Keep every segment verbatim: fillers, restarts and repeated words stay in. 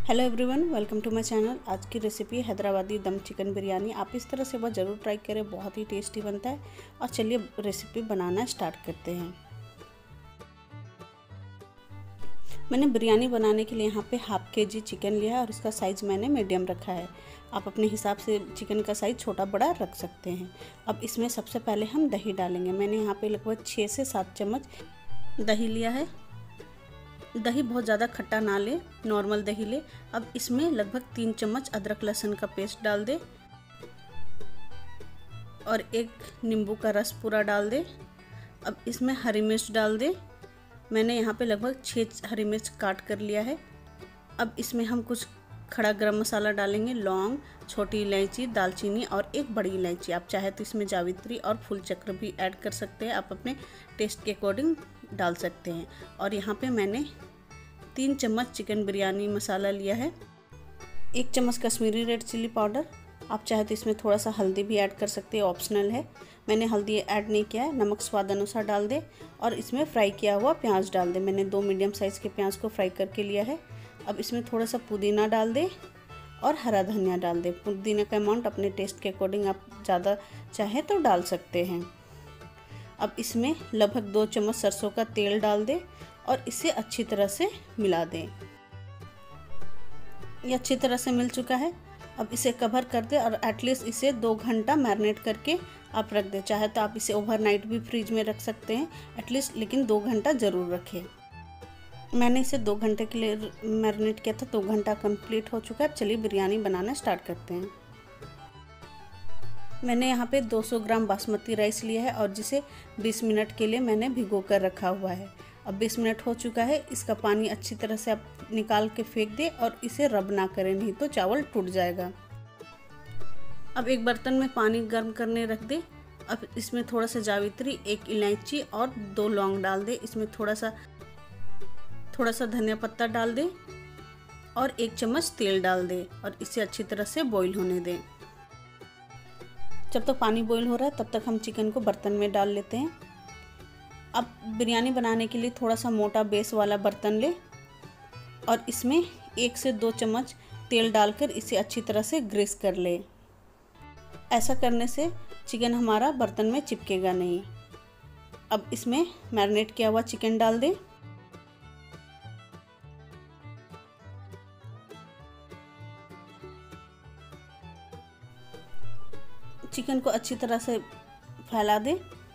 Hello everyone, welcome to my channel. आज की recipe Hyderabadi दम चिकन बिरयानी। आप इस तरह से वह ज़रूर ट्राई करें, बहुत ही टेस्टी बनता है। और चलिए रेसिपी बनाना स्टार्ट करते हैं। मैंने बिरयानी बनाने के लिए यहाँ पे हाफ के जी चिकन लिया है और इसका साइज़ मैंने मीडियम रखा है। आप अपने हिसाब से चिकन का साइज़ छोटा बड़ा रख सकते हैं। अब इसमें सबसे पहले हम दही डालेंगे। मैंने यहाँ पे लगभग छः से सात चम्मच दही लिया है। दही बहुत ज़्यादा खट्टा ना ले, नॉर्मल दही ले। अब इसमें लगभग तीन चम्मच अदरक लहसुन का पेस्ट डाल दे और एक नींबू का रस पूरा डाल दे। अब इसमें हरी मिर्च डाल दे। मैंने यहाँ पे लगभग छः हरी मिर्च काट कर लिया है। अब इसमें हम कुछ खड़ा गरम मसाला डालेंगे, लौंग, छोटी इलायची, दालचीनी और एक बड़ी इलायची। आप चाहे तो इसमें जावित्री और फूल चक्र भी ऐड कर सकते हैं, आप अपने टेस्ट के अकॉर्डिंग डाल सकते हैं। और यहाँ पे मैंने तीन चम्मच चिकन बिरयानी मसाला लिया है, एक चम्मच कश्मीरी रेड चिल्ली पाउडर। आप चाहे तो इसमें थोड़ा सा हल्दी भी ऐड कर सकते हैं, ऑप्शनल है। मैंने हल्दी ऐड नहीं किया है। नमक स्वाद अनुसार डाल दे और इसमें फ्राई किया हुआ प्याज डाल दे। मैंने दो मीडियम साइज़ के प्याज को फ्राई करके लिया है। अब इसमें थोड़ा सा पुदीना डाल दे और हरा धनिया डाल दे। पुदीना का अमाउंट अपने टेस्ट के अकॉर्डिंग आप ज़्यादा चाहें तो डाल सकते हैं। अब इसमें लगभग दो चम्मच सरसों का तेल डाल दे और इसे अच्छी तरह से मिला दें। ये अच्छी तरह से मिल चुका है। अब इसे कवर कर दे और एटलीस्ट इसे दो घंटा मैरिनेट करके आप रख दें। चाहे तो आप इसे ओवरनाइट भी फ्रिज में रख सकते हैं एटलीस्ट, लेकिन दो घंटा ज़रूर रखें। मैंने इसे दो घंटे के लिए मैरिनेट किया था। दो घंटा कंप्लीट हो चुका है। अब चलिए बिरयानी बनाना स्टार्ट करते हैं। मैंने यहाँ पे दो सौ ग्राम बासमती राइस लिया है और जिसे बीस मिनट के लिए मैंने भिगो कर रखा हुआ है। अब बीस मिनट हो चुका है। इसका पानी अच्छी तरह से आप निकाल के फेंक दे और इसे रब ना करें, नहीं तो चावल टूट जाएगा। अब एक बर्तन में पानी गर्म करने रख दे। अब इसमें थोड़ा सा जावित्री, एक इलायची और दो लौंग डाल दे। इसमें थोड़ा सा थोड़ा सा धनिया पत्ता डाल दे और एक चम्मच तेल डाल दे और इसे अच्छी तरह से बॉईल होने दें। जब तक तो पानी बॉईल हो रहा है तब तक हम चिकन को बर्तन में डाल लेते हैं। अब बिरयानी बनाने के लिए थोड़ा सा मोटा बेस वाला बर्तन ले और इसमें एक से दो चम्मच तेल डालकर इसे अच्छी तरह से ग्रीस कर ले। ऐसा करने से चिकन हमारा बर्तन में चिपकेगा नहीं। अब इसमें मैरिनेट किया हुआ चिकन डाल दे। चिकन को अच्छी तरह से फैला दे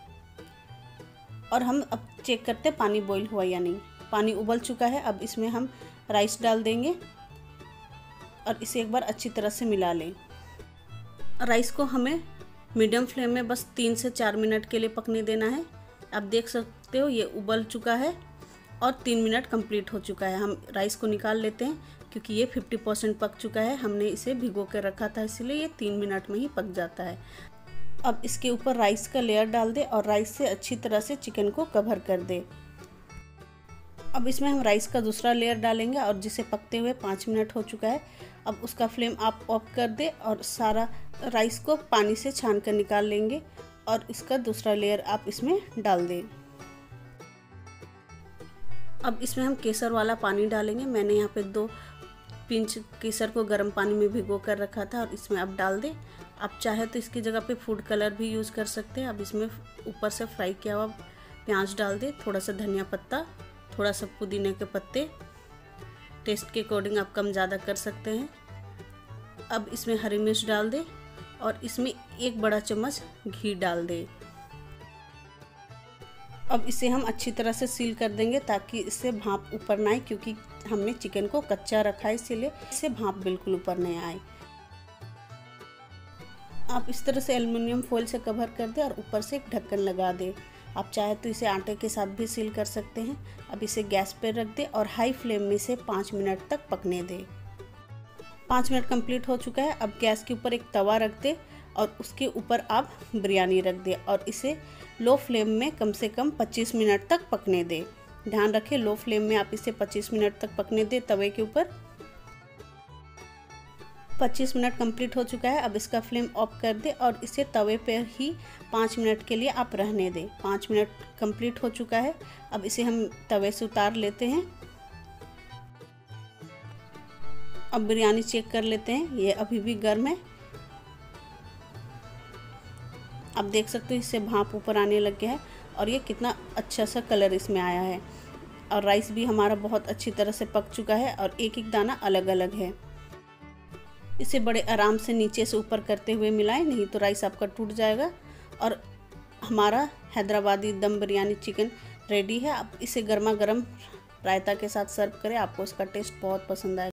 और हम अब चेक करते हैं पानी बॉईल हुआ या नहीं। पानी उबल चुका है। अब इसमें हम राइस डाल देंगे और इसे एक बार अच्छी तरह से मिला लें। राइस को हमें मीडियम फ्लेम में बस तीन से चार मिनट के लिए पकने देना है। आप देख सकते हो ये उबल चुका है और तीन मिनट कंप्लीट हो चुका है। हम राइस को निकाल लेते हैं क्योंकि ये पचास परसेंट पक चुका है। हमने इसे भिगो कर रखा था, इसलिए ये तीन मिनट में ही पक जाता है। अब इसके ऊपर राइस का लेयर डाल दे और राइस से अच्छी तरह से चिकन को कवर कर दे। अब इसमें हम राइस का दूसरा लेयर डालेंगे और जिसे पकते हुए पाँच मिनट हो चुका है। अब उसका फ्लेम आप ऑफ कर दे और सारा राइस को पानी से छान कर निकाल लेंगे और इसका दूसरा लेयर आप इसमें डाल दें। अब इसमें हम केसर वाला पानी डालेंगे। मैंने यहाँ पे दो पिंच केसर को गर्म पानी में भिगो कर रखा था और इसमें अब डाल दें। आप चाहे तो इसकी जगह पे फूड कलर भी यूज़ कर सकते हैं। अब इसमें ऊपर से फ्राई किया हुआ प्याज डाल दे, थोड़ा सा धनिया पत्ता, थोड़ा सा पुदीने के पत्ते। टेस्ट के अकॉर्डिंग आप कम ज़्यादा कर सकते हैं। अब इसमें हरी मिर्च डाल दे और इसमें एक बड़ा चम्मच घी डाल दे। अब इसे हम अच्छी तरह से सील कर देंगे ताकि इससे भाप ऊपर ना आए, क्योंकि हमने चिकन को कच्चा रखा है, इसीलिए इससे भाप बिल्कुल ऊपर नहीं आए। आप इस तरह से एल्युमिनियम फॉइल से कवर कर दे और ऊपर से एक ढक्कन लगा दे। आप चाहे तो इसे आटे के साथ भी सील कर सकते हैं। अब इसे गैस पर रख दे और हाई फ्लेम में इसे पाँच मिनट तक पकने दे। पाँच मिनट कंप्लीट हो चुका है। अब गैस के ऊपर एक तवा रख दे और उसके ऊपर आप बिरयानी रख दे और इसे लो फ्लेम में कम से कम पच्चीस मिनट तक पकने दे। ध्यान रखें, लो फ्लेम में आप इसे पच्चीस मिनट तक पकने दे तवे के ऊपर। पच्चीस मिनट कंप्लीट हो चुका है। अब इसका फ्लेम ऑफ कर दे और इसे तवे पर ही पाँच मिनट के लिए आप रहने दें। पाँच मिनट कंप्लीट हो चुका है। अब इसे हम तवे से उतार लेते हैं अब बिरयानी चेक कर लेते हैं, ये अभी भी गर्म है। आप देख सकते हो इससे भाप ऊपर आने लग गया है और ये कितना अच्छा सा कलर इसमें आया है। और राइस भी हमारा बहुत अच्छी तरह से पक चुका है और एक एक दाना अलग अलग है। इसे बड़े आराम से नीचे से ऊपर करते हुए मिलाएं, नहीं तो राइस आपका टूट जाएगा। और हमारा हैदराबादी दम बिरयानी चिकन रेडी है। आप इसे गर्मा गर्म रायता के साथ सर्व करें, आपको इसका टेस्ट बहुत पसंद आएगा।